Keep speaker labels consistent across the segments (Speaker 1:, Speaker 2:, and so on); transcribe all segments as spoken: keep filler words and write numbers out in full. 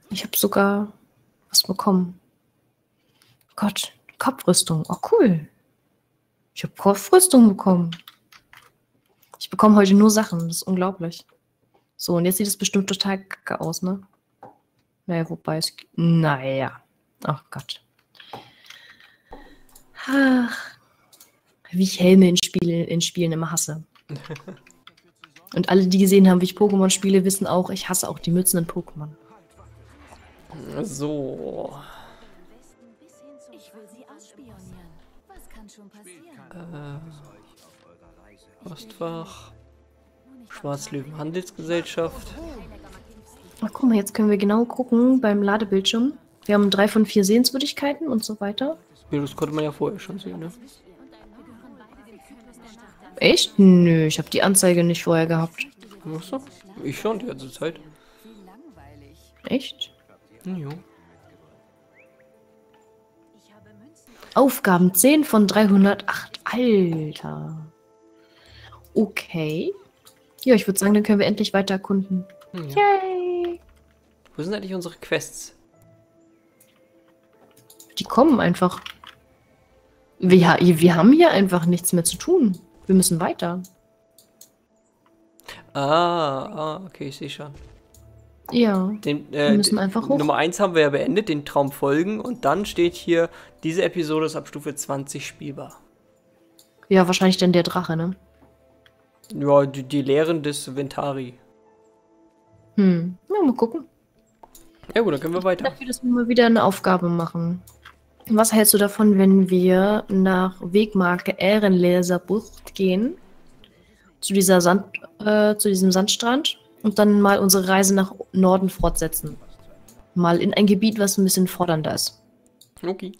Speaker 1: Ich habe sogar was bekommen. Gott, Kopfrüstung. Oh, cool. Ich habe Kopfrüstung bekommen. Ich bekomme heute nur Sachen. Das ist unglaublich. So, und jetzt sieht es bestimmt total kacke aus, ne? Naja, wobei es... Naja. Ach Gott. Ach, wie ich Helme in, Spiele, in Spielen immer hasse. Und alle, die gesehen haben, wie ich Pokémon spiele, wissen auch, ich hasse auch die Mützen in Pokémon.
Speaker 2: So.
Speaker 3: Ich will sie ausspionieren. Was kann schon passieren?
Speaker 2: Äh, Postfach. Schwarzlöwen Handelsgesellschaft.
Speaker 1: Ach, guck mal, jetzt können wir genau gucken beim Ladebildschirm. Wir haben drei von vier Sehenswürdigkeiten und so weiter.
Speaker 2: Ja, das konnte man ja vorher schon sehen, ne?
Speaker 1: Echt? Nö, ich habe die Anzeige nicht vorher gehabt.
Speaker 2: Ach so. Ich schon die ganze Zeit.
Speaker 1: Echt?
Speaker 2: Jo.
Speaker 1: Aufgaben zehn von dreihundertacht. Alter. Okay. Ja, ich würde sagen, dann können wir endlich weiter erkunden.
Speaker 2: Ja.
Speaker 1: Yay!
Speaker 2: Wo sind eigentlich unsere Quests?
Speaker 1: Die kommen einfach. Wir, wir haben hier einfach nichts mehr zu tun. Wir müssen weiter.
Speaker 2: Ah, ah, okay, ich sehe schon.
Speaker 1: Ja,
Speaker 2: Den, äh,
Speaker 1: wir müssen einfach hoch.
Speaker 2: Nummer eins haben wir ja beendet, den Traum folgen. Und dann steht hier, diese Episode ist ab Stufe zwanzig spielbar.
Speaker 1: Ja, wahrscheinlich dann der Drache, ne?
Speaker 2: Ja, die, die Lehren des Ventari.
Speaker 1: Hm, ja, mal gucken.
Speaker 2: Ja gut, dann können wir weiter.
Speaker 1: Dafür, dass wir mal wieder eine Aufgabe machen. Was hältst du davon, wenn wir nach Wegmarke Ehrenleserbucht gehen? Zu dieser Sand, äh, zu diesem Sandstrand und dann mal unsere Reise nach Norden fortsetzen. Mal in ein Gebiet, was ein bisschen fordernder ist.
Speaker 2: Okay.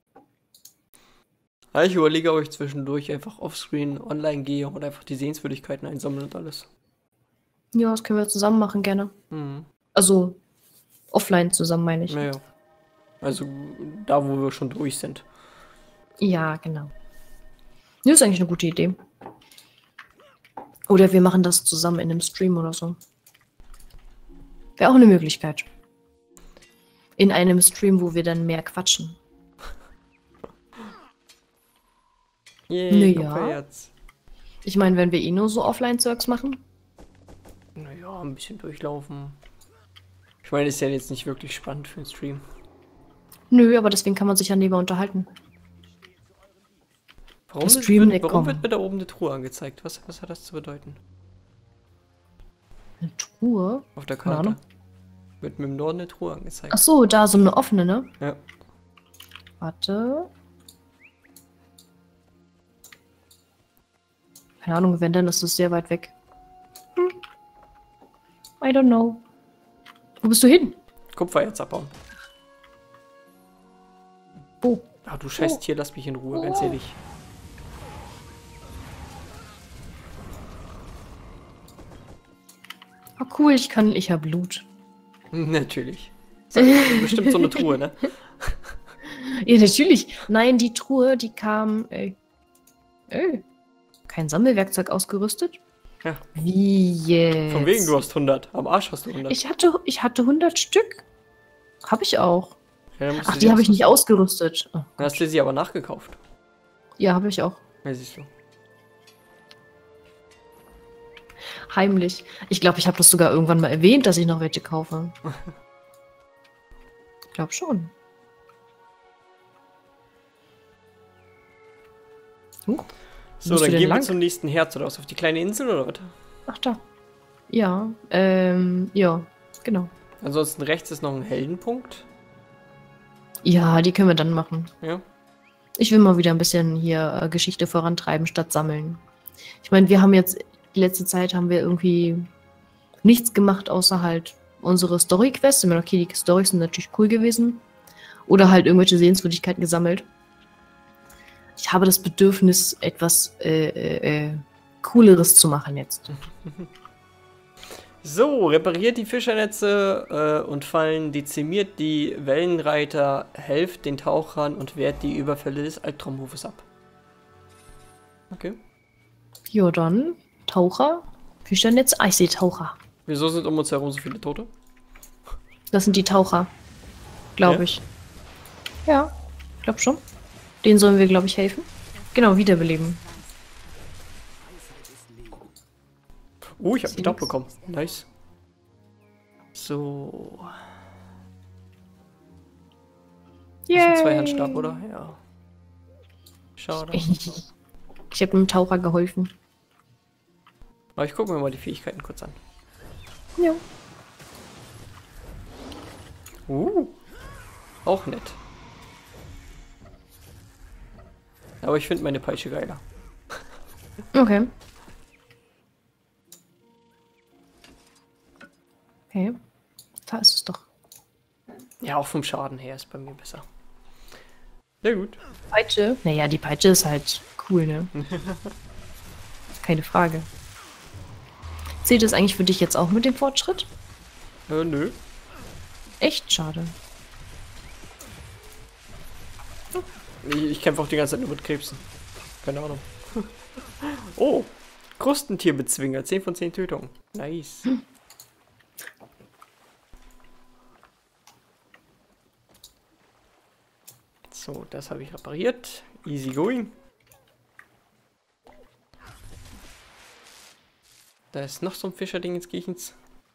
Speaker 2: Ja, ich überlege, ob ich zwischendurch einfach offscreen online gehe und einfach die Sehenswürdigkeiten einsammeln und alles.
Speaker 1: Ja, das können wir zusammen machen, gerne.
Speaker 2: Mhm.
Speaker 1: Also, offline zusammen, meine ich.
Speaker 2: Naja. Also, da, wo wir schon durch sind.
Speaker 1: Ja, genau. Das ist eigentlich eine gute Idee. Oder wir machen das zusammen in einem Stream oder so. Wäre auch eine Möglichkeit. In einem Stream, wo wir dann mehr quatschen.
Speaker 2: Yay,
Speaker 1: Naja.
Speaker 2: Kopfwärts.
Speaker 1: Ich meine, wenn wir eh nur so Offline-Zeugs machen.
Speaker 2: Naja, ein bisschen durchlaufen. Ich meine, ist ja jetzt nicht wirklich spannend für den Stream.
Speaker 1: Nö, aber deswegen kann man sich ja lieber unterhalten.
Speaker 2: Warum,
Speaker 1: Das
Speaker 2: ist,
Speaker 1: Stream
Speaker 2: wird, warum
Speaker 1: kommen.
Speaker 2: wird mir da oben eine Truhe angezeigt? Was, was hat das zu bedeuten?
Speaker 1: Eine Truhe?
Speaker 2: Auf der
Speaker 1: Keine
Speaker 2: Karte.
Speaker 1: Ahnung.
Speaker 2: Wird mir im Norden eine Truhe angezeigt.
Speaker 1: Ach so, da so eine offene, ne?
Speaker 2: Ja.
Speaker 1: Warte. Keine Ahnung, wenn, dann ist es sehr weit weg. Hm. I don't know. Wo bist du hin?
Speaker 2: Kupfererz abbauen.
Speaker 1: Wo?
Speaker 2: Ah, du scheiß Tier, lass mich in Ruhe, ganz ehrlich.
Speaker 1: Oh, cool, ich kann, ich habe Blut.
Speaker 2: Natürlich. Das ist bestimmt so eine Truhe, ne?
Speaker 1: Ja, natürlich. Nein, die Truhe, die kam. Ey. Ey. Kein Sammelwerkzeug ausgerüstet?
Speaker 2: Ja.
Speaker 1: Wie jetzt?
Speaker 2: Von wegen, du hast hundert. Am Arsch hast du hundert.
Speaker 1: Ich hatte, ich hatte hundert Stück. Hab ich auch.
Speaker 2: Ja, dann musst
Speaker 1: Ach,
Speaker 2: du
Speaker 1: die habe
Speaker 2: aus-
Speaker 1: ich nicht ausgerüstet. Oh,
Speaker 2: Dann hast du sie aber nachgekauft.
Speaker 1: ja, habe ich auch.
Speaker 2: Ja, siehst du.
Speaker 1: Heimlich. Ich glaube, ich habe das sogar irgendwann mal erwähnt, dass ich noch welche kaufe. Ich glaube schon. Huch.
Speaker 2: So,
Speaker 1: Bist du
Speaker 2: dann
Speaker 1: denn
Speaker 2: gehen wir
Speaker 1: lang?
Speaker 2: zum nächsten Herz oder was? Auf die kleine Insel oder was?
Speaker 1: Ach da. Ja, ähm, ja, genau.
Speaker 2: Ansonsten rechts ist noch ein Heldenpunkt.
Speaker 1: Ja, die können wir dann machen.
Speaker 2: Ja.
Speaker 1: Ich will mal wieder ein bisschen hier äh, Geschichte vorantreiben, statt sammeln. Ich meine, wir haben jetzt, die letzte Zeit haben wir irgendwie nichts gemacht, außer halt unsere Story-Quests. Ich meine, okay, die Storys sind natürlich cool gewesen. Oder halt irgendwelche Sehenswürdigkeiten gesammelt. Ich habe das Bedürfnis, etwas äh, äh, äh, Cooleres zu machen jetzt.
Speaker 2: So, repariert die Fischernetze äh, und Fallen, dezimiert die Wellenreiter, helft den Tauchern und wehrt die Überfälle des Albtraumhofes ab. Okay.
Speaker 1: Ja, dann Taucher. Fischernetz. Ah, ich sehe Taucher.
Speaker 2: Wieso sind um uns herum so viele Tote?
Speaker 1: Das sind die Taucher. Glaube
Speaker 2: Ja?
Speaker 1: ich. Ja, ich glaube schon. Denen sollen wir, glaube ich, helfen. Genau, wiederbeleben.
Speaker 2: Oh, ich habe einen Stab
Speaker 1: Nix.
Speaker 2: bekommen. Nice. So. Das ist ein Zweihandstab, oder? Ja. Schade.
Speaker 1: Ich, ich habe einem Taucher geholfen.
Speaker 2: Aber ich gucke mir mal die Fähigkeiten kurz an.
Speaker 1: Ja.
Speaker 2: Uh. Auch nett. Aber ich finde meine Peitsche geiler.
Speaker 1: Okay. Okay. Da ist es doch.
Speaker 2: Ja, auch vom Schaden her ist bei mir besser. Sehr gut.
Speaker 1: Peitsche? Naja, die Peitsche ist halt cool, ne? Keine Frage. Zählt das eigentlich für dich jetzt auch mit dem Fortschritt?
Speaker 2: Äh, nö.
Speaker 1: Echt schade.
Speaker 2: Ich, ich kämpfe auch die ganze Zeit nur mit Krebsen. Keine Ahnung. Oh, Krustentierbezwinger. zehn von zehn Tötungen. Nice. So, das habe ich repariert. Easy going. Da ist noch so ein Fischerding ins Kiechens.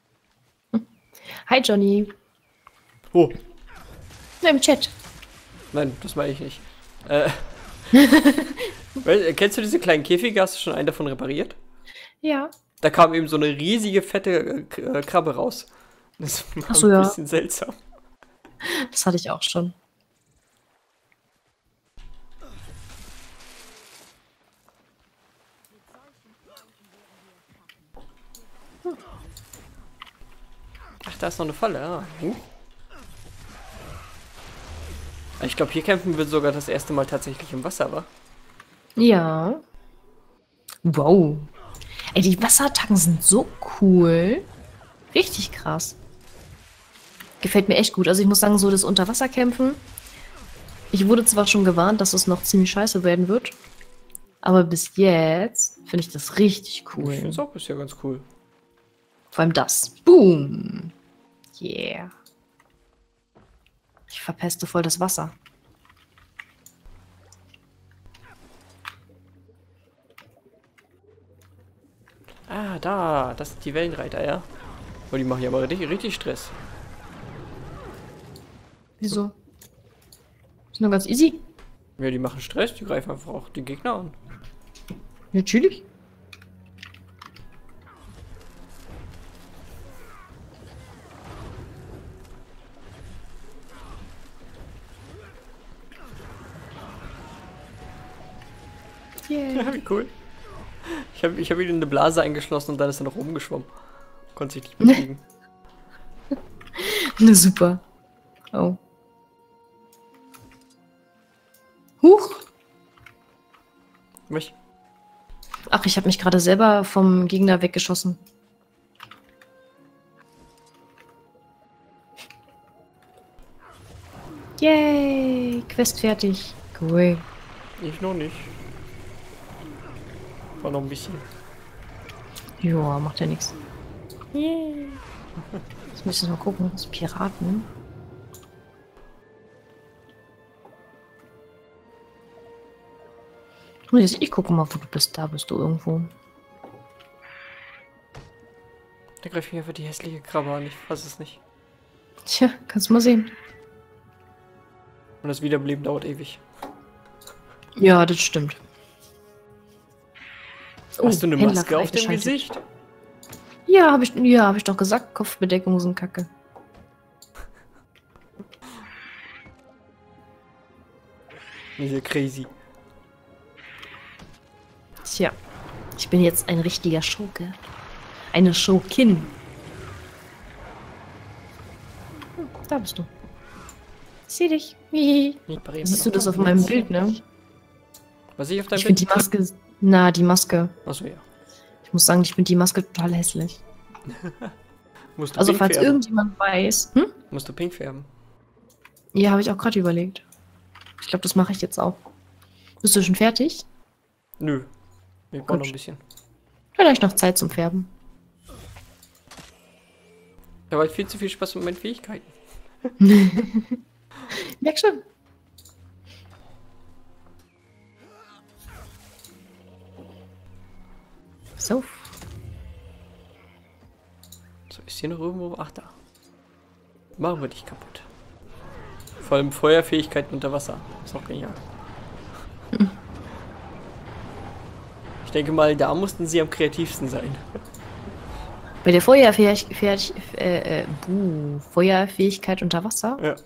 Speaker 1: Hi Johnny.
Speaker 2: Oh,
Speaker 1: Na, im Chat.
Speaker 2: nein, das meine ich nicht. Äh, weil, kennst du diese kleinen Käfige? Hast du schon einen davon repariert?
Speaker 1: Ja.
Speaker 2: Da kam eben so eine riesige, fette äh, K- äh, Krabbe raus. Das war
Speaker 1: Ach so,
Speaker 2: ein
Speaker 1: ja.
Speaker 2: bisschen seltsam.
Speaker 1: Das hatte ich auch schon.
Speaker 2: Ach, da ist noch eine Falle. Ah. Huh. Ich glaube, hier kämpfen wir sogar das erste Mal tatsächlich im Wasser, wa?
Speaker 1: Ja. Wow. Ey, die Wasserattacken sind so cool. Richtig krass. Gefällt mir echt gut. Also ich muss sagen, so das Unterwasserkämpfen. Ich wurde zwar schon gewarnt, dass es noch ziemlich scheiße werden wird. Aber bis jetzt finde ich das richtig
Speaker 2: Ich finde
Speaker 1: cool.
Speaker 2: es auch bisher ganz cool.
Speaker 1: Vor allem das. Boom. Yeah. Ich verpeste voll das Wasser.
Speaker 2: Ah, da. Das sind die Wellenreiter, ja? Oh, die machen ja aber richtig, richtig Stress.
Speaker 1: Wieso? Ist nur ganz easy.
Speaker 2: Ja, die machen Stress. Die greifen einfach auch die Gegner an.
Speaker 1: Natürlich. Yeah.
Speaker 2: Ja, wie cool. Ich habe ich hab ihn in eine Blase eingeschlossen und dann ist er noch rumgeschwommen. Konnte sich nicht bewegen.
Speaker 1: Na super. Oh. Huch.
Speaker 2: Mich?
Speaker 1: Ach, ich habe mich gerade selber vom Gegner weggeschossen. Yay, Quest fertig. Cool.
Speaker 2: Ich noch nicht. War noch ein bisschen.
Speaker 1: Joa, macht ja nichts. Yay. Jetzt müssen wir mal gucken. Das Piraten. Ich, ich gucke mal, wo du bist. Da bist du irgendwo.
Speaker 2: Da greift mich einfach die hässliche Krabbe an. Ich fasse es nicht.
Speaker 1: Tja, kannst du mal sehen.
Speaker 2: Und das Wiederbeleben dauert ewig.
Speaker 1: Ja, das stimmt. Oh,
Speaker 2: Hast du eine
Speaker 1: Händler
Speaker 2: Maske auf dem
Speaker 1: freigeschaltet.
Speaker 2: Gesicht?
Speaker 1: Ja, habe ich, ja, hab ich doch gesagt. Kopfbedeckungen sind kacke.
Speaker 2: Diese crazy.
Speaker 1: Tja, ich bin jetzt ein richtiger Schurke. Eine Schurkin. Hm, da bist du. Ich seh dich. Hihi. Siehst du das auf meinem Bild, ne?
Speaker 2: Was ich auf deinem
Speaker 1: Ich finde die
Speaker 2: Bild?
Speaker 1: Maske... Na, die Maske.
Speaker 2: Achso, ja.
Speaker 1: Ich muss sagen, ich finde die Maske total hässlich.
Speaker 2: Musst du
Speaker 1: Also,
Speaker 2: pink
Speaker 1: falls
Speaker 2: färben.
Speaker 1: irgendjemand weiß... Hm?
Speaker 2: Musst du pink färben.
Speaker 1: Ja, habe ich auch gerade überlegt. Ich glaube, das mache ich jetzt auch. Bist du schon fertig?
Speaker 2: Nö. Ich brauche
Speaker 1: Gut.
Speaker 2: noch ein bisschen.
Speaker 1: Vielleicht noch Zeit zum Färben.
Speaker 2: Ich habe halt viel zu viel Spaß mit meinen Fähigkeiten.
Speaker 1: Merk schon. So.
Speaker 2: So, ist hier noch irgendwo? Ach, da. Machen wir dich kaputt. Vor allem Feuerfähigkeiten unter Wasser. Ist auch genial. Ich denke mal, da mussten sie am kreativsten sein.
Speaker 1: Bei der Feuerfähigkeit, äh, äh, buh, Feuerfähigkeit unter Wasser?
Speaker 2: Ja.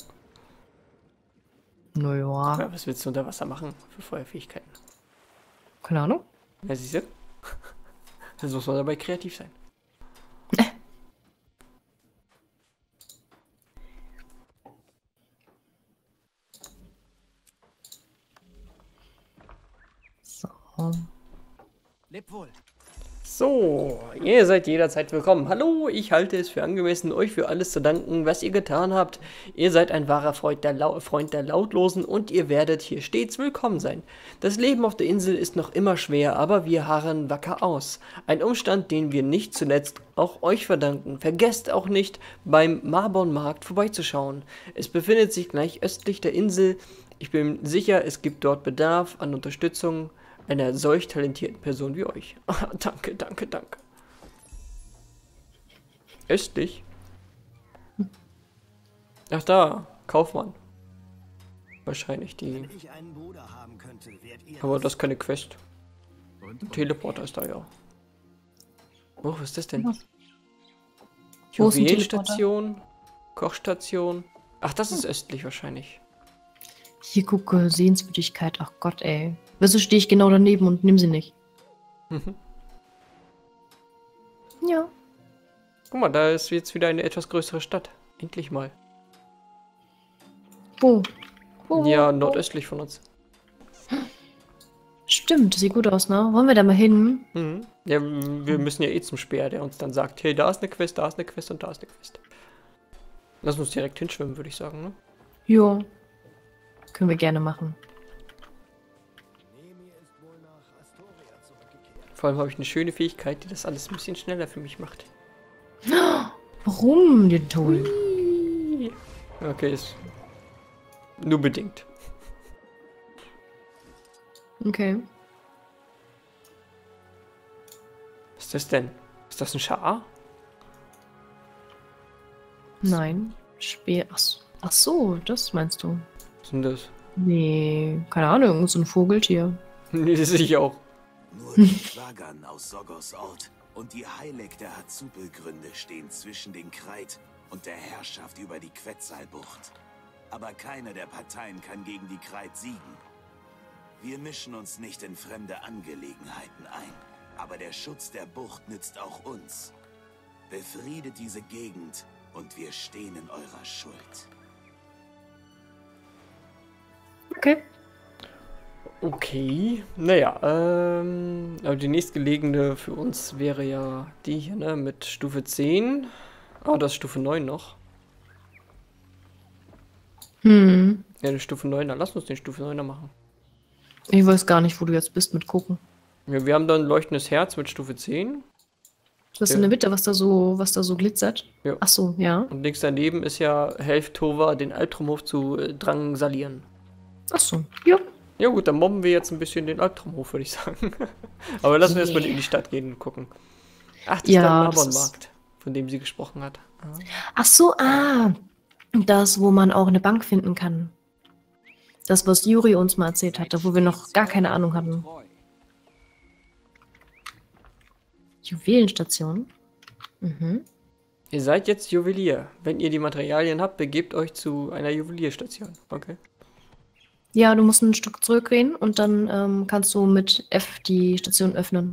Speaker 1: Naja.
Speaker 2: Ja, was willst du unter Wasser machen für Feuerfähigkeiten?
Speaker 1: Keine Ahnung.
Speaker 2: Ja, siehst du? Das muss man dabei kreativ sein.
Speaker 1: So.
Speaker 4: Leb wohl.
Speaker 2: So, ihr seid jederzeit willkommen. Hallo, ich halte es für angemessen, euch für alles zu danken, was ihr getan habt. Ihr seid ein wahrer Freund der, Lau Freund der Lautlosen und ihr werdet hier stets willkommen sein. Das Leben auf der Insel ist noch immer schwer, aber wir harren wacker aus. Ein Umstand, den wir nicht zuletzt auch euch verdanken. Vergesst auch nicht, beim Marbon-Markt vorbeizuschauen. Es befindet sich gleich östlich der Insel. Ich bin sicher, es gibt dort Bedarf an Unterstützung einer solch talentierten Person wie euch. Danke, danke, danke. Östlich? Ach da, Kaufmann. Wahrscheinlich die.
Speaker 4: Wenn ich einen Bruder haben könnte, wärt ihr
Speaker 2: Aber
Speaker 4: es.
Speaker 2: das ist keine Quest.
Speaker 4: Und?
Speaker 2: Teleporter ist da, ja. Oh, was ist das denn?
Speaker 1: Wo ist ein Teleporter?
Speaker 2: Juwelenstation, Kochstation. Ach, das ist östlich wahrscheinlich.
Speaker 1: Hier gucke, Sehenswürdigkeit. Ach Gott, ey. Wieso stehe ich genau daneben und nimm sie nicht?
Speaker 2: Mhm.
Speaker 1: Ja.
Speaker 2: Guck mal, da ist jetzt wieder eine etwas größere Stadt. Endlich mal.
Speaker 1: Wo? Wo?
Speaker 2: Ja,
Speaker 1: wo?
Speaker 2: nordöstlich von uns.
Speaker 1: Stimmt, das sieht gut aus, ne? Wollen wir da mal hin?
Speaker 2: Mhm. Ja, wir müssen ja eh zum Speer, der uns dann sagt, hey, da ist eine Quest, da ist eine Quest und da ist eine Quest. Lass uns direkt hinschwimmen, würde ich sagen, ne?
Speaker 1: Ja. Können wir gerne machen.
Speaker 4: Nemi ist wohl nach Astoria zurückgekehrt.
Speaker 2: Vor allem habe ich eine schöne Fähigkeit, die das alles ein bisschen schneller für mich macht.
Speaker 1: Warum, den Ton?
Speaker 2: Okay, ist nur bedingt.
Speaker 1: Okay.
Speaker 2: Was ist das denn? Ist das ein Schar?
Speaker 1: Nein. Speer. Ach, so- ach so, das meinst du?
Speaker 2: Was ist denn das?
Speaker 1: Nee, keine Ahnung, so ein Vogeltier.
Speaker 2: Nee, das sehe ich auch.
Speaker 4: Nur die Quaggan aus Sogos Ort und die Heilig der Hazupel-Gründe stehen zwischen den Kreit und der Herrschaft über die Quetzalbucht. Aber keine der Parteien kann gegen die Kreit siegen. Wir mischen uns nicht in fremde Angelegenheiten ein, aber der Schutz der Bucht nützt auch uns. Befriedet diese Gegend und wir stehen in eurer Schuld.
Speaker 1: Okay.
Speaker 2: Okay, naja, ähm, aber die nächstgelegene für uns wäre ja die hier, ne, mit Stufe zehn. Ah, das ist Stufe neun noch.
Speaker 1: Hm.
Speaker 2: Ja, die Stufe neuner. Lass uns den Stufe neuner machen.
Speaker 1: Ich weiß gar nicht, wo du jetzt bist mit gucken.
Speaker 2: Ja, wir haben dann ein leuchtendes Herz mit Stufe zehn.
Speaker 1: Das
Speaker 2: Ja.
Speaker 1: in der Mitte, was da so, was da so glitzert.
Speaker 2: Ja.
Speaker 1: Ach so, ja.
Speaker 2: Und links daneben ist ja, helft Tova, den Albtraumhof zu äh, drangsalieren.
Speaker 1: Ach so, ja.
Speaker 2: Ja gut, dann mobben wir jetzt ein bisschen den Albtraumhof, würde ich sagen. Aber lassen wir erstmal
Speaker 1: Yeah.
Speaker 2: in die Stadt gehen und gucken. Ach, das
Speaker 1: Ja,
Speaker 2: ist der
Speaker 1: das
Speaker 2: Marbon-Markt, von dem sie gesprochen hat. Ah.
Speaker 1: Ach so, ah. Das, wo man auch eine Bank finden kann. Das, was Juri uns mal erzählt hatte, wo wir noch gar keine Ahnung hatten. Juwelenstation. Mhm.
Speaker 2: Ihr seid jetzt Juwelier. Wenn ihr die Materialien habt, begebt euch zu einer Juwelierstation. Okay.
Speaker 1: Ja, du musst ein Stück zurückgehen und dann ähm, kannst du mit F die Station öffnen.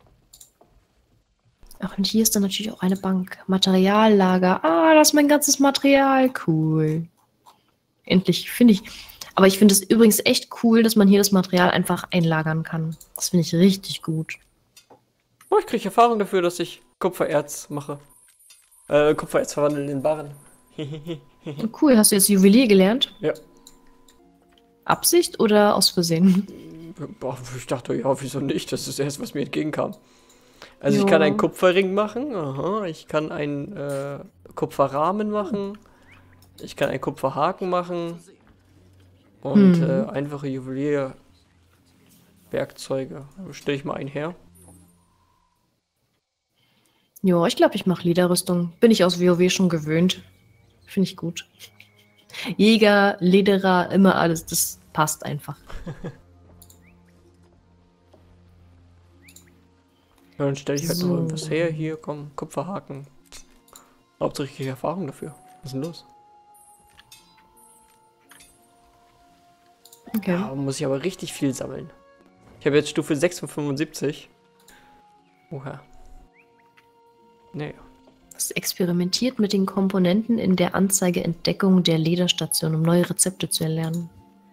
Speaker 1: Ach, und hier ist dann natürlich auch eine Bank. Materiallager. Ah, das ist mein ganzes Material. Cool. Endlich, finde ich. Aber ich finde es übrigens echt cool, dass man hier das Material einfach einlagern kann. Das finde ich richtig gut.
Speaker 2: Oh, ich kriege Erfahrung dafür, dass ich Kupfererz mache. Äh, Kupfererz verwandeln in Barren.
Speaker 1: Cool, hast du jetzt Juwelier gelernt?
Speaker 2: Ja.
Speaker 1: Absicht oder aus Versehen?
Speaker 2: Boah, ich dachte, ja, wieso nicht? Das ist das erste, was mir entgegenkam. Also ich
Speaker 1: Ja.
Speaker 2: kann einen Kupferring machen. Aha, ich kann einen äh, Kupferrahmen machen. Ich kann einen Kupferhaken machen. Und
Speaker 1: Hm.
Speaker 2: äh, einfache Juwelierwerkzeuge. Stelle ich mal einen her.
Speaker 1: Ja, ich glaube, ich mache Lederrüstung. Bin ich aus WoW schon gewöhnt. Finde ich gut. Jäger, Lederer, immer alles. Das passt einfach.
Speaker 2: Ja, dann stelle ich halt
Speaker 1: So.
Speaker 2: noch irgendwas her. Hier, komm, Kupferhaken. Hauptsächlich Erfahrung dafür. Was ist denn los?
Speaker 1: Okay.
Speaker 2: Ja, muss ich aber richtig viel sammeln. Ich habe jetzt Stufe sechs von fünfundsiebzig. Oha. Naja.
Speaker 1: Es experimentiert mit den Komponenten in der Anzeige Entdeckung der Lederstation, um neue Rezepte zu erlernen.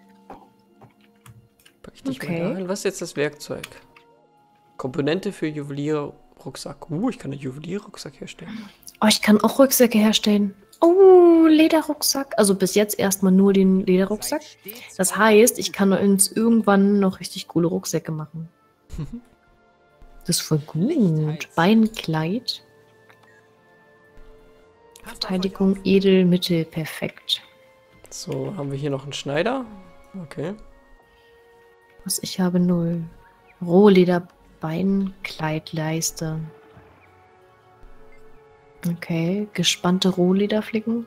Speaker 2: Pack ich dich
Speaker 1: Okay.
Speaker 2: mal dahin. Was ist jetzt das Werkzeug? Komponente für Juwelier-Rucksack. Uh, ich kann einen Juwelier-Rucksack herstellen.
Speaker 1: Oh, ich kann auch Rucksäcke herstellen. Oh, Lederrucksack. Also bis jetzt erstmal nur den Lederrucksack. Das heißt, ich kann uns irgendwann noch richtig coole Rucksäcke machen. Das ist voll gut. Beinkleid. Verteidigung, Edel, Mittel, perfekt.
Speaker 2: So, haben wir hier noch einen Schneider. Okay.
Speaker 1: Was ich habe, null. Rohleder, Beinkleidleiste. Okay, gespannte Rohlederflicken.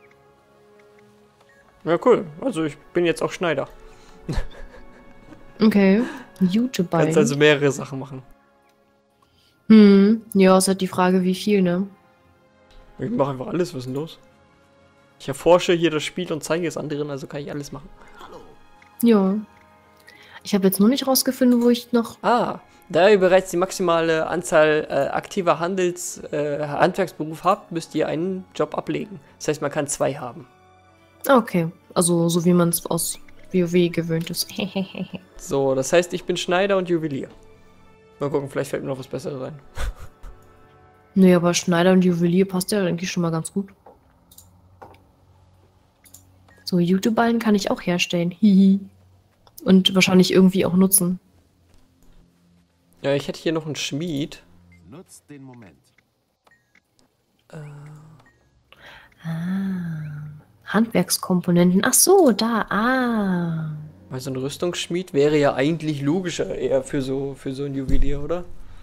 Speaker 2: Ja, cool. Also ich bin jetzt auch Schneider.
Speaker 1: Okay, Jutebein.
Speaker 2: Kannst also mehrere Sachen machen.
Speaker 1: Hm, ja, ist halt die Frage, wie viel, ne?
Speaker 2: Ich mache einfach alles. Was ist denn los? Ich erforsche hier das Spiel und zeige es anderen, also kann ich alles machen.
Speaker 1: Ja. Ich habe jetzt nur nicht rausgefunden, wo ich noch...
Speaker 2: Ah, da ihr bereits die maximale Anzahl äh, aktiver Handels, äh, Handwerksberuf habt, müsst ihr einen Job ablegen. Das heißt, man kann zwei haben.
Speaker 1: Ah, okay, also so wie man es aus WoW gewöhnt ist.
Speaker 2: So, das heißt, ich bin Schneider und Juwelier. Mal gucken, vielleicht fällt mir noch was Besseres ein.
Speaker 1: Nee, aber Schneider und Juwelier passt ja eigentlich schon mal ganz gut. So, Juteballen kann ich auch herstellen. Hihi. Und wahrscheinlich irgendwie auch nutzen.
Speaker 2: Ja, ich hätte hier noch einen Schmied.
Speaker 4: Nutzt den Moment.
Speaker 1: Handwerkskomponenten. Ach so, da. Ah.
Speaker 2: Weil so ein Rüstungsschmied wäre ja eigentlich logischer eher für so, für so ein Juwelier, oder?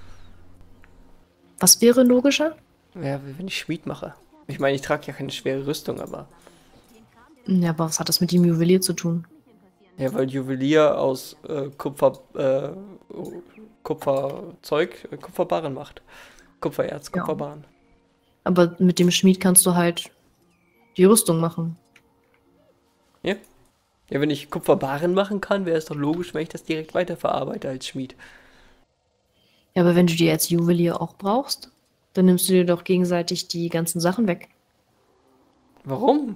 Speaker 1: Was wäre logischer?
Speaker 2: Ja, wenn ich Schmied mache. Ich meine, ich trage ja keine schwere Rüstung, aber...
Speaker 1: Ja, aber was hat das mit dem Juwelier zu tun?
Speaker 2: Ja, weil Juwelier aus äh, Kupfer, äh, Kupferzeug, äh, Kupferbarren macht. Kupfererz,
Speaker 1: Ja.
Speaker 2: Kupferbarren.
Speaker 1: Aber mit dem Schmied kannst du halt die Rüstung machen.
Speaker 2: Ja. Ja, wenn ich Kupferbarren machen kann, wäre es doch logisch, wenn ich das direkt weiterverarbeite als Schmied.
Speaker 1: Ja, aber wenn du die als Juwelier auch brauchst, dann nimmst du dir doch gegenseitig die ganzen Sachen weg.
Speaker 2: Warum?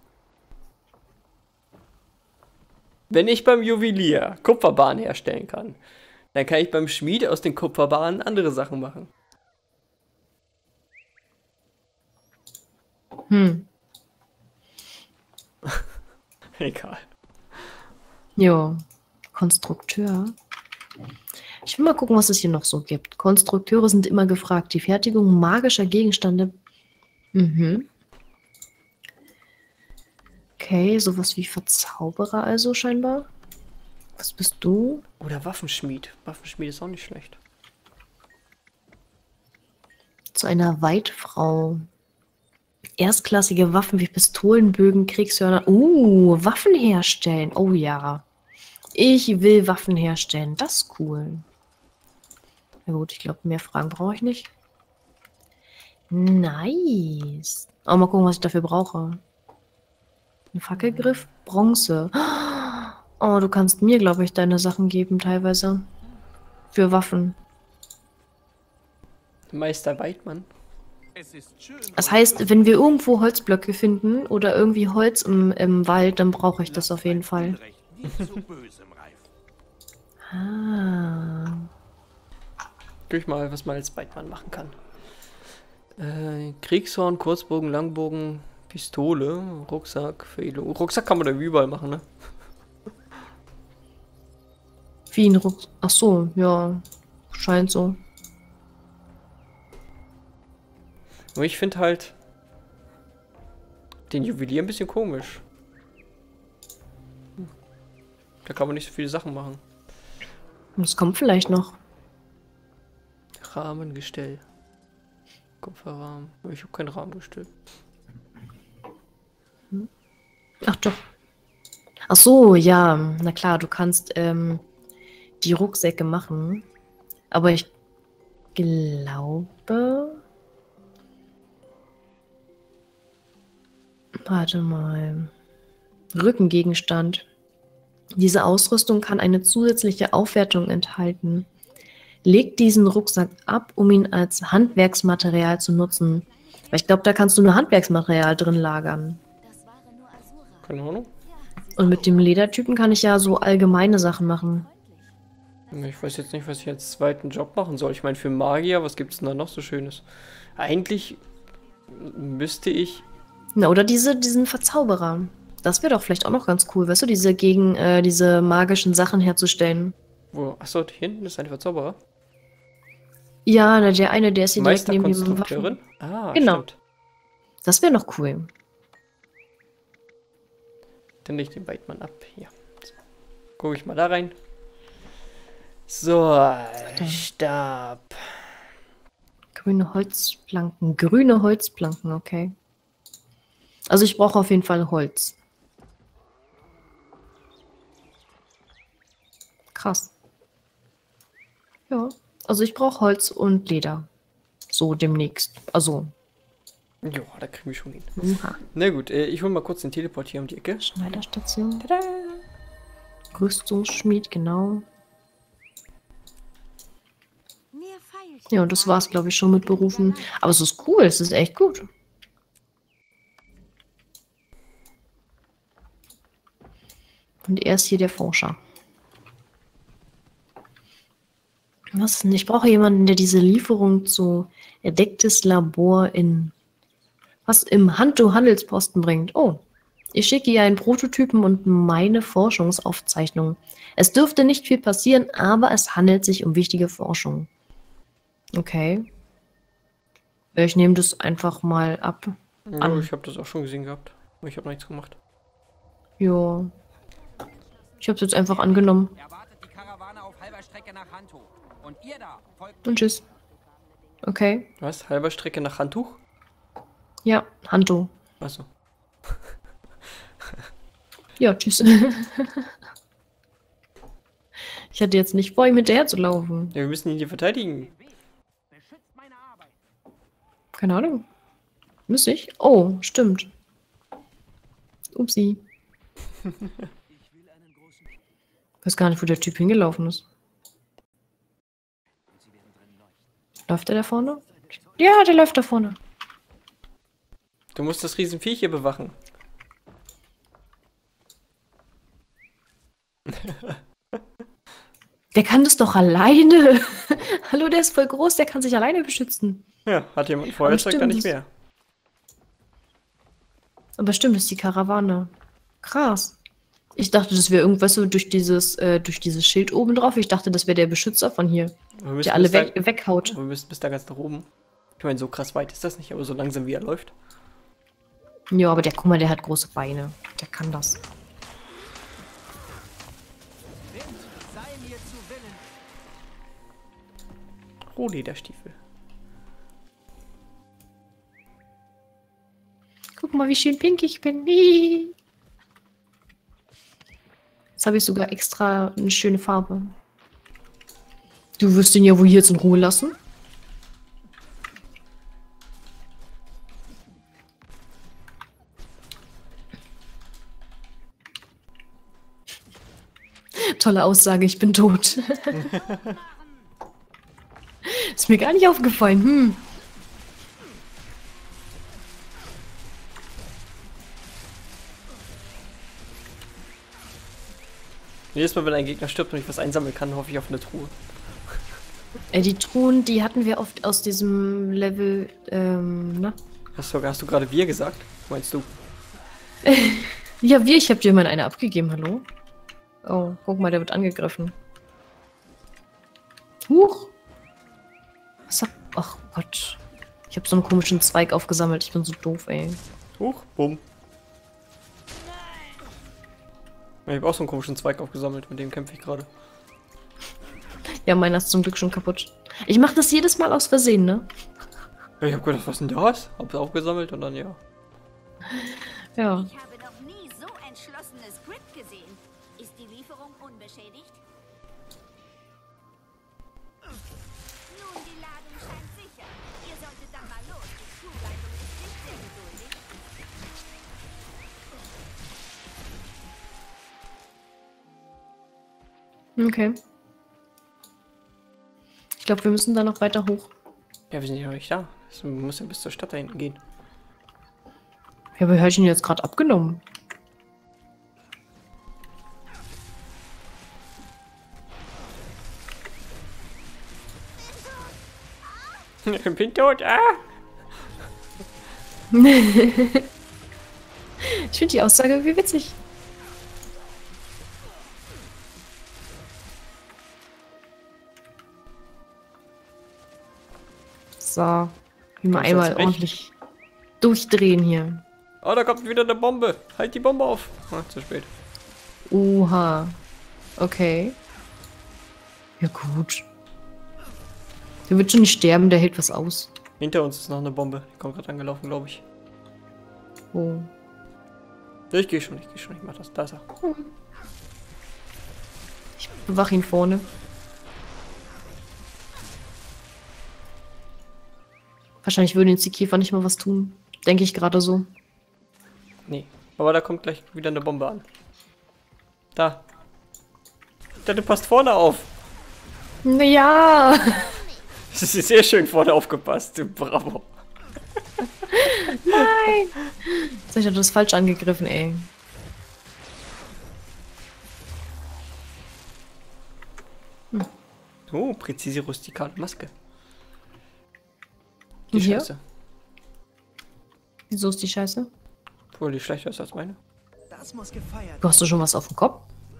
Speaker 2: Wenn ich beim Juwelier Kupferbarren herstellen kann, dann kann ich beim Schmied aus den Kupferbarren andere Sachen machen.
Speaker 1: Hm.
Speaker 2: Egal.
Speaker 1: Ja. Konstrukteur. Ich will mal gucken, was es hier noch so gibt. Konstrukteure sind immer gefragt. Die Fertigung magischer Gegenstände. Mhm. Okay, sowas wie Verzauberer also scheinbar. Was bist du?
Speaker 2: Oder Waffenschmied. Waffenschmied ist auch nicht schlecht.
Speaker 1: Zu einer Weidfrau. Erstklassige Waffen wie Pistolen, Bögen, Kriegshörner. Uh, Waffen herstellen. Oh ja. Ich will Waffen herstellen. Das ist cool. Na gut, ich glaube, mehr Fragen brauche ich nicht. Nice. Aber mal gucken, was ich dafür brauche. Ein Fackelgriff, Bronze. Oh, du kannst mir, glaube ich, deine Sachen geben teilweise. Für Waffen.
Speaker 2: Meister Weidmann.
Speaker 4: Es ist schön.
Speaker 1: Das heißt, wenn wir irgendwo Holzblöcke finden oder irgendwie Holz im, im Wald, dann brauche ich das auf jeden Fall.
Speaker 4: Unrecht nie zu Bösem reifen.
Speaker 1: Ah.
Speaker 2: Guck ich mal, was man als Weidmann machen kann. Äh, Kriegshorn, Kurzbogen, Langbogen, Pistole, Rucksack, Felo. Rucksack kann man da überall machen, ne?
Speaker 1: Wie ein Rucksack. Ach so, ja. Scheint so.
Speaker 2: Aber ich finde halt, den Juwelier ein bisschen komisch. Hm. Da kann man nicht so viele Sachen machen.
Speaker 1: Das kommt vielleicht noch.
Speaker 2: Rahmengestell. Kupferrahmen. Ich habe kein Rahmengestell.
Speaker 1: Ach doch. Ach so, ja. Na klar, du kannst ähm, die Rucksäcke machen. Aber ich glaube... Warte mal. Rückengegenstand. Diese Ausrüstung kann eine zusätzliche Aufwertung enthalten. Leg diesen Rucksack ab, um ihn als Handwerksmaterial zu nutzen. Weil ich glaube, da kannst du nur Handwerksmaterial drin lagern.
Speaker 2: Keine Ahnung.
Speaker 1: Und mit dem Ledertypen kann ich ja so allgemeine Sachen machen.
Speaker 2: Ich weiß jetzt nicht, was ich als zweiten Job machen soll. Ich meine, für Magier, was gibt es denn da noch so Schönes? Eigentlich müsste ich...
Speaker 1: Na, oder diese, diesen Verzauberer. Das wäre doch vielleicht auch noch ganz cool, weißt du, diese gegen äh, diese magischen Sachen herzustellen.
Speaker 2: Wo? Achso, hier hinten ist ein Verzauberer.
Speaker 1: Ja, na, der eine, der ist hier direkt neben dem Waffen.
Speaker 2: Meisterkonstrukteurin? Ah,
Speaker 1: genau.
Speaker 2: Stimmt.
Speaker 1: Das wäre noch cool.
Speaker 2: Dann leg den Weidmann ab. Hier. So. Gucke ich mal da rein. So, Stab.
Speaker 1: Grüne Holzplanken. Grüne Holzplanken, okay. Also ich brauche auf jeden Fall Holz. Krass. Ja, also ich brauche Holz und Leder. So demnächst. Also.
Speaker 2: Ja, da kriegen wir schon hin.
Speaker 1: Uha.
Speaker 2: Na gut, äh, ich hole mal kurz den Teleport hier um die Ecke.
Speaker 1: Schneiderstation.
Speaker 2: Tada!
Speaker 1: Rüstungsschmied, genau. Ja, und das war's, glaube ich, schon mit Berufen. Aber es ist cool, es ist echt gut. Und er ist hier der Forscher. Was denn? Ich brauche jemanden, der diese Lieferung zu erdecktes Labor in was im Hanto-Handelsposten bringt. Oh, ich schicke ihr einen Prototypen und meine Forschungsaufzeichnung. Es dürfte nicht viel passieren, aber es handelt sich um wichtige Forschung. Okay. Ich nehme das einfach mal ab.
Speaker 2: Ja,
Speaker 1: An.
Speaker 2: ich habe das auch schon gesehen gehabt. Aber ich habe nichts gemacht.
Speaker 1: Jo. Ich habe es jetzt einfach angenommen.
Speaker 5: Erwartet die Karawane auf halber Strecke nach Hanto. Und ihr da folgt.
Speaker 1: Und tschüss. Okay.
Speaker 2: Was? Halber Strecke nach Handtuch?
Speaker 1: Ja, Hanto.
Speaker 2: Achso.
Speaker 1: Ja, tschüss. Ich hatte jetzt nicht vor, ihm hinterher zu laufen.
Speaker 2: Ja, wir müssen ihn hier verteidigen.
Speaker 1: Keine Ahnung. Muss ich? Oh, stimmt. Upsi. Ich weiß gar nicht, wo der Typ hingelaufen ist. Läuft der da vorne? Ja, der läuft da vorne.
Speaker 2: Du musst das Riesenviech hier bewachen.
Speaker 1: Der kann das doch alleine. Hallo, der ist voll groß, der kann sich alleine beschützen.
Speaker 2: Ja, hat jemand Feuerzeug,
Speaker 1: stimmt,
Speaker 2: kann nicht
Speaker 1: das-
Speaker 2: mehr.
Speaker 1: Aber stimmt, das ist die Karawane. Krass. Ich dachte, das wäre irgendwas so durch dieses, äh, durch dieses Schild oben drauf. Ich dachte, das wäre der Beschützer von hier,
Speaker 2: Wir müssen
Speaker 1: der alle
Speaker 2: bis da-
Speaker 1: weg, weghaut.
Speaker 2: Wir müssen bis da ganz nach oben. Ich meine, so krass weit ist das nicht, aber so langsam wie er läuft.
Speaker 1: Ja, aber der, guck mal, der hat große Beine. Der kann das.
Speaker 5: Sei mir zu Willen.
Speaker 2: Rohlederstiefel.
Speaker 1: Guck mal, wie schön pink ich bin. Wie. Jetzt habe ich sogar extra eine schöne Farbe. Du wirst ihn ja wohl jetzt in Ruhe lassen. Tolle Aussage, ich bin tot. Ist mir gar nicht aufgefallen. Hm.
Speaker 2: Jedes Mal, wenn ein Gegner stirbt und ich was einsammeln kann, hoffe ich auf eine Truhe.
Speaker 1: Äh, die Truhen, die hatten wir oft aus diesem Level, ähm, ne?
Speaker 2: Hast du, hast du gerade wir gesagt? Meinst du?
Speaker 1: Ja, wir, ich habe dir mal eine abgegeben, hallo? Oh, guck mal, der wird angegriffen. Huch! Was hab... Ach Gott. Ich habe so einen komischen Zweig aufgesammelt. Ich bin so doof, ey.
Speaker 2: Huch, bumm. Ich habe auch so einen komischen Zweig aufgesammelt, mit dem kämpfe ich gerade.
Speaker 1: Ja, meiner ist zum Glück schon kaputt. Ich mache das jedes Mal aus Versehen, ne?
Speaker 2: Ich habe gedacht, was denn das? Hab's aufgesammelt und dann ja.
Speaker 1: Ja.
Speaker 3: Ich habe noch nie so entschlossenes Grid gesehen. Ist die Lieferung unbeschädigt? Nun, die Ladung scheint sicher. Ihr solltet dann mal los. Die Zuleitung ist nicht sehr geduldig.
Speaker 1: Okay. Ich glaube, wir müssen da noch weiter hoch.
Speaker 2: Ja, wir sind ja noch nicht da. Wir müssen ja bis zur Stadt da hinten gehen.
Speaker 1: Ja, aber hör ich ihn jetzt gerade abgenommen.
Speaker 2: Ich bin tot, ah!
Speaker 1: Ich finde die Aussage wie witzig. So. Wie mal
Speaker 2: Kommst du
Speaker 1: einmal
Speaker 2: jetzt recht?
Speaker 1: ordentlich durchdrehen hier.
Speaker 2: Oh, da kommt wieder eine Bombe. Halt die Bombe auf. Ah, zu spät.
Speaker 1: Oha. Okay. Ja gut. Der wird schon nicht sterben, der hält was aus.
Speaker 2: Hinter uns ist noch eine Bombe. Die kommt gerade angelaufen, glaube ich.
Speaker 1: Oh.
Speaker 2: Ich gehe schon, ich gehe schon. Ich mach das. Da ist er.
Speaker 1: Ich bewache ihn vorne. Wahrscheinlich würden jetzt die Käfer nicht mal was tun. Denke ich gerade so.
Speaker 2: Nee. Aber da kommt gleich wieder eine Bombe an. Da. Da, du passt vorne auf.
Speaker 1: Ja.
Speaker 2: Das ist sehr schön vorne aufgepasst. Bravo.
Speaker 1: Nein. Jetzt hab ich das falsch angegriffen, ey.
Speaker 2: Oh, präzise rustikale Maske.
Speaker 1: Und
Speaker 2: Die
Speaker 1: hier?
Speaker 2: Scheiße.
Speaker 1: Wieso ist die Scheiße?
Speaker 2: Obwohl die schlechter ist als meine.
Speaker 4: Das muss gefeiert
Speaker 1: Du hast du schon was auf dem Kopf?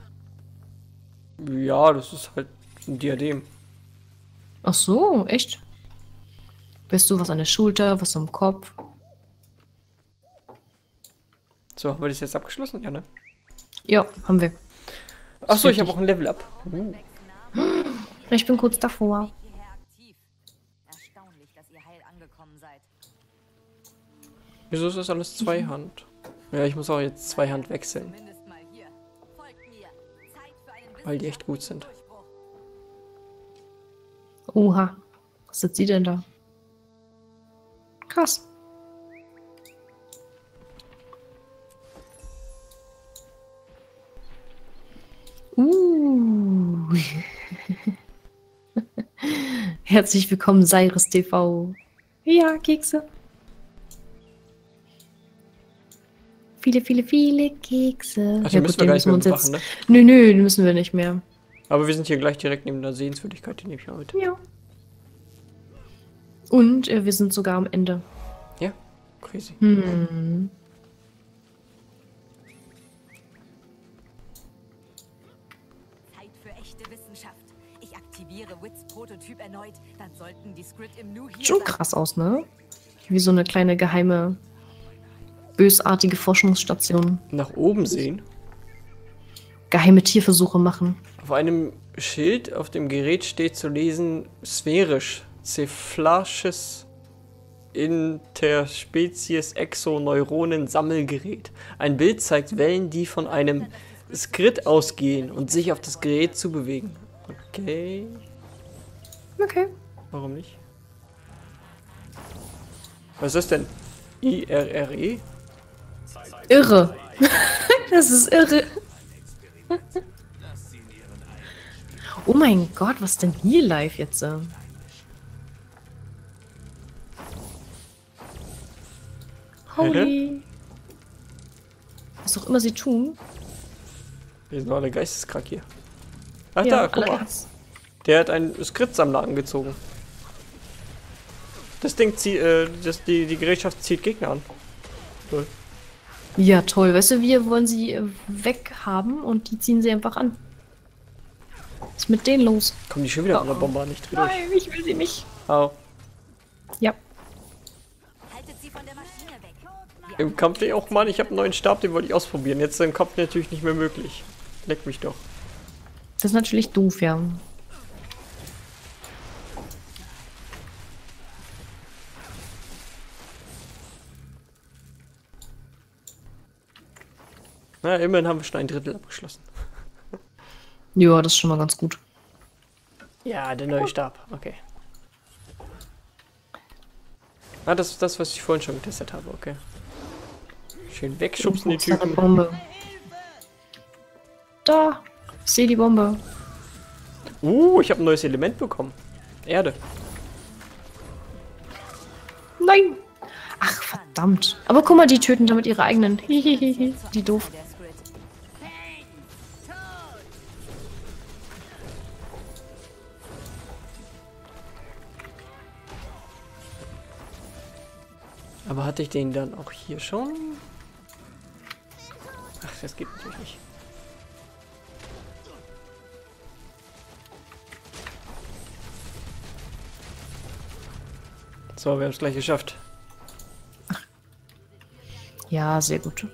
Speaker 2: Ja, das ist halt ein Diadem.
Speaker 1: Ach so, echt? Bist du was an der Schulter, was am Kopf?
Speaker 2: So, haben wir das jetzt abgeschlossen? Ja, ne?
Speaker 1: Ja, haben wir.
Speaker 2: Achso, ich habe auch ein Level Up.
Speaker 1: Ich bin kurz davor.
Speaker 3: Hierher aktiv. Erstaunlich, dass ihr heil angekommen seid.
Speaker 2: Wieso ist das alles Zweihand? Ja, ich muss auch jetzt Zweihand wechseln,
Speaker 3: Mindest mal hier. Folgt mir. Zeit für einen
Speaker 2: weil die echt gut sind.
Speaker 3: Durchbruch.
Speaker 1: Oha. Was sitzt sie denn da? Krass. Uh. Herzlich willkommen, Cyrus T V. Ja, Kekse. Viele, viele, viele Kekse.
Speaker 2: Ach, die
Speaker 1: ja,
Speaker 2: müssen
Speaker 1: gut,
Speaker 2: wir
Speaker 1: den
Speaker 2: gar nicht
Speaker 1: müssen wir
Speaker 2: mehr
Speaker 1: uns
Speaker 2: machen,
Speaker 1: jetzt.
Speaker 2: ne?
Speaker 1: Nö, nö, den müssen wir nicht mehr.
Speaker 2: Aber wir sind hier gleich direkt neben der Sehenswürdigkeit, die nehme ich mal mit.
Speaker 1: Ja. Und äh, wir sind sogar am Ende.
Speaker 2: Ja, crazy.
Speaker 1: Hm.
Speaker 3: Zeit für echte Wissenschaft. Ich aktiviere Wits Prototyp erneut. Dann sollten die Squid im Nu hier
Speaker 1: Schon
Speaker 3: sein.
Speaker 1: krass aus, ne? Wie so eine kleine geheime, bösartige Forschungsstation.
Speaker 2: Nach oben sehen.
Speaker 1: Geheime Tierversuche machen.
Speaker 2: Auf einem Schild auf dem Gerät steht zu lesen sphärisch. Cephalaches Interspezies Exoneuronen Sammelgerät. Ein Bild zeigt Wellen, die von einem Skrit ausgehen und sich auf das Gerät zubewegen. Okay.
Speaker 1: Okay.
Speaker 2: Warum nicht? Was ist das denn? I R R E?
Speaker 1: Irre. Das ist irre. Oh mein Gott, was ist denn hier live jetzt? äh? Holy. Was auch immer sie tun.
Speaker 2: Wir sind alle geisteskrank hier. Ach
Speaker 1: Ja,
Speaker 2: da, guck mal.
Speaker 1: alles.
Speaker 2: Der hat einen Skriptsammler angezogen. Das Ding zieht, äh, das, die, die Gerätschaft zieht Gegner an. Cool.
Speaker 1: Ja, toll. Weißt du, wir wollen sie äh, weghaben und die ziehen sie einfach an. Was ist mit denen los?
Speaker 2: Kommen die schon wieder an der Bombe an? Ich dreh durch.
Speaker 1: Nein, ich will sie nicht.
Speaker 2: Au.
Speaker 1: Ja.
Speaker 3: Haltet sie von der Maschine weg.
Speaker 2: Im Kampf, auch Mann, ich habe einen neuen Stab, den wollte ich ausprobieren. Jetzt im Kampf natürlich nicht mehr möglich. Leck mich doch.
Speaker 1: Das ist natürlich doof, ja.
Speaker 2: Na, immerhin haben wir schon ein Drittel abgeschlossen.
Speaker 1: Ja, das ist schon mal ganz gut.
Speaker 2: Ja, der neue Stab. Okay. Ah, das ist das, was ich vorhin schon getestet habe. Okay. Schön wegschubsen die
Speaker 1: Wo ist da eine
Speaker 2: Typen.
Speaker 1: Bombe? Da! Ich sehe die Bombe.
Speaker 2: Uh, ich habe ein neues Element bekommen. Erde.
Speaker 1: Nein! Ach, verdammt. Aber guck mal, die töten damit ihre eigenen. Hihihihi. Die doof.
Speaker 3: Der Squid.
Speaker 2: Aber hatte ich den dann auch hier schon? Ach, das geht natürlich nicht. So, wir haben es gleich geschafft.
Speaker 1: Ja, sehr gut.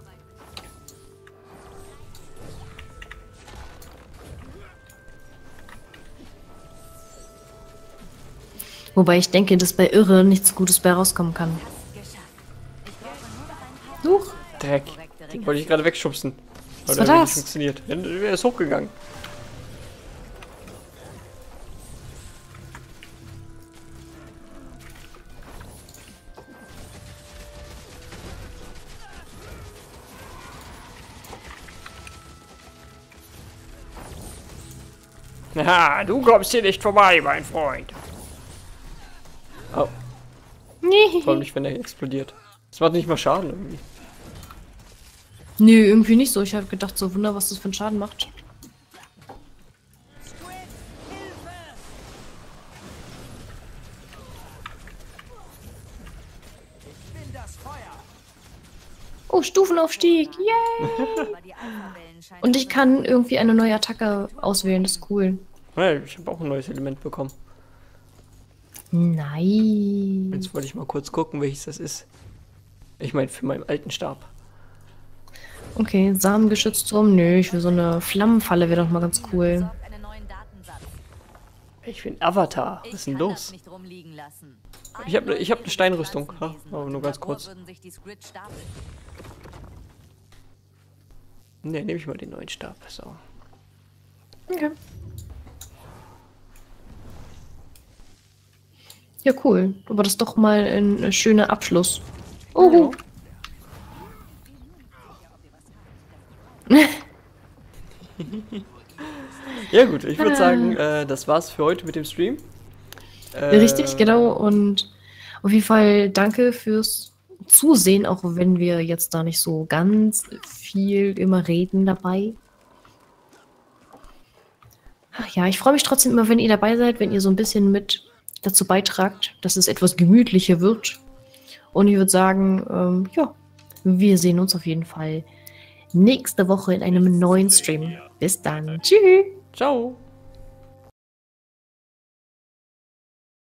Speaker 1: Wobei ich denke, dass bei Irre nichts Gutes bei rauskommen kann. Such!
Speaker 2: Dreck. Den wollte ich gerade wegschubsen.
Speaker 1: Was
Speaker 2: Aber
Speaker 1: war
Speaker 2: der hat
Speaker 1: das?
Speaker 2: nicht funktioniert. Er ist hochgegangen. Haha, du kommst hier nicht vorbei, mein Freund. Oh, vor allem nicht, wenn er explodiert. Das macht nicht mal Schaden irgendwie.
Speaker 1: Nö, irgendwie nicht so. Ich habe gedacht, so Wunder, was das für einen Schaden macht. Oh, Stufenaufstieg! Yay!
Speaker 3: Aber die Alpha-Wellen scheinen
Speaker 1: Und ich kann irgendwie eine neue Attacke auswählen. Das ist cool.
Speaker 2: Ja, ich habe auch ein neues Element bekommen.
Speaker 1: Nein.
Speaker 2: Jetzt wollte ich mal kurz gucken, welches das ist. Ich meine, für meinen alten Stab.
Speaker 1: Okay, Samengeschützturm. Nö, ich will so eine Flammenfalle, wäre doch mal ganz cool.
Speaker 3: besorgt einen neuen Datensatz.
Speaker 2: Ich bin Avatar. Was
Speaker 3: Ich
Speaker 2: ist denn
Speaker 3: kann
Speaker 2: los?
Speaker 3: das nicht rumliegen lassen.
Speaker 2: Ich habe ich hab eine Steinrüstung. Ja,
Speaker 3: Pflanzenwesen
Speaker 2: aber
Speaker 3: und
Speaker 2: nur
Speaker 3: im
Speaker 2: ganz
Speaker 3: Labor
Speaker 2: kurz.
Speaker 3: würden sich die Squid stapeln.
Speaker 2: Ne, nehme ich mal den neuen Stab. So.
Speaker 1: Okay. Ja, cool. Aber das ist doch mal ein, ein schöner Abschluss. Oh.
Speaker 2: Ja gut, ich würde sagen, äh, das war's für heute mit dem Stream. Äh,
Speaker 1: Richtig, genau. Und auf jeden Fall danke fürs Zusehen, auch wenn wir jetzt da nicht so ganz viel immer reden dabei. Ach ja, ich freue mich trotzdem immer, wenn ihr dabei seid, wenn ihr so ein bisschen mit dazu beitragt, dass es etwas gemütlicher wird. Und ich würde sagen, ähm, ja, wir sehen uns auf jeden Fall nächste Woche in einem neuen Stream. Bis dann. Tschüss.
Speaker 2: Ciao.